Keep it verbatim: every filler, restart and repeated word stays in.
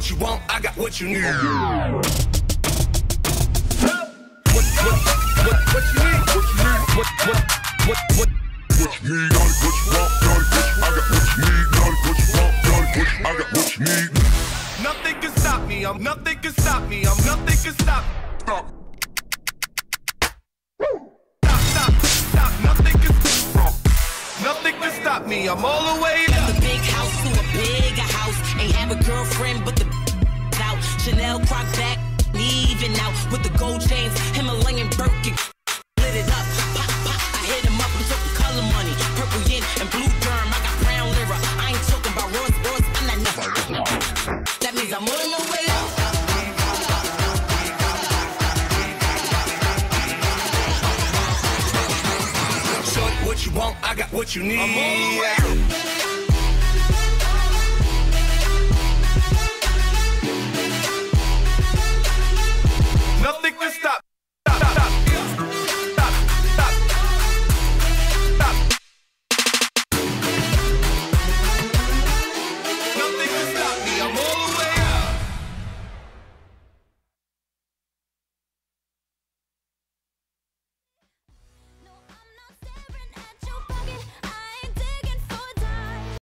what you want, I got what you need. What, what, what, what you need? What you need? What, what, what, what? What you need? Got it, what you want, got it, what you, I got what you need. Got it, what you want, got it, what you, I got what you need. Nothing can stop me. I'm nothing can stop me. I'm nothing can stop. Stop. Stop, stop, stop. Nothing can stop. Nothing can stop me. I'm all the way up. The big house to a bigger house. Ain't have a girlfriend, but the out. Chanel croc back, leaving out with the gold chains. Himalayan Birkin, lit it up. Pop, pop. I hit him up. I'm talking color money, purple yin and blue germ. I got brown lira. I ain't talking about Rolls Royce. I'm not nothing. That means I'm on my way up. Shorty, what you want? I got what you need. I'm all the way up.